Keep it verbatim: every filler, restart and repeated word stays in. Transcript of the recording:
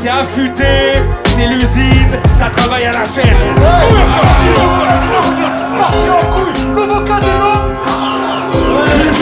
c'est affûté, c'est l'usine, ça travaille à la chaîne. Hey, parti, nouveau casino, vous dites, parti en couille, nouveau casino.